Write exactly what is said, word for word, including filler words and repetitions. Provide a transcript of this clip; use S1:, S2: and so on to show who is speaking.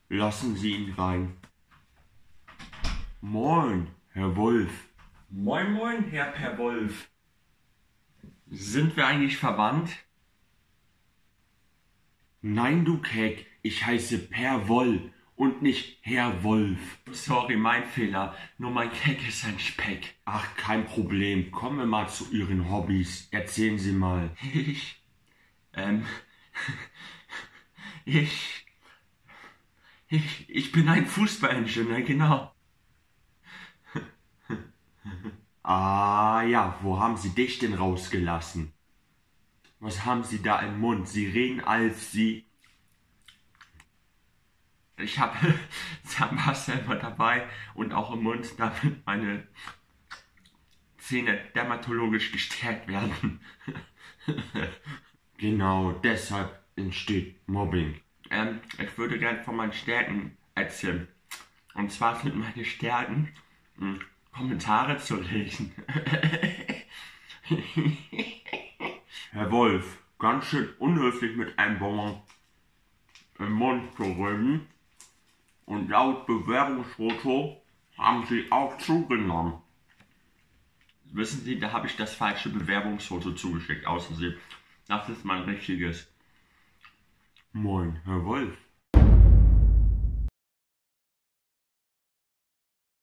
S1: Lassen Sie ihn rein. Moin, Herr Wolf.
S2: Moin moin, Herr Per Wolf.
S1: Sind wir eigentlich verwandt? Nein, du Keck, ich heiße Per Woll und nicht Herr Wolf.
S2: Sorry, mein Fehler. Nur mein Keck ist ein Speck.
S1: Ach, kein Problem. Kommen wir mal zu Ihren Hobbys. Erzählen Sie mal.
S2: Ich, ähm, ich, ich, ich bin ein Fußballingenieur, genau.
S1: Ah ja, wo haben Sie dich denn rausgelassen? Was haben Sie da im Mund? Sie reden als Sie...
S2: Ich habe Zahnpasta immer dabei und auch im Mund, damit meine Zähne dermatologisch gestärkt werden.
S1: Genau, deshalb entsteht Mobbing.
S2: Ähm, ich würde gerne von meinen Stärken erzählen. Und zwar sind meine Stärken, mh, Kommentare zu lesen.
S1: Herr Wolf, ganz schön unhöflich mit einem Bonbon im Mund zu reden. Und laut Bewerbungsfoto haben Sie auch zugenommen.
S2: Wissen Sie, da habe ich das falsche Bewerbungsfoto zugeschickt, außer Sie. Das ist mein richtiges.
S1: Moin, Herr Wolf.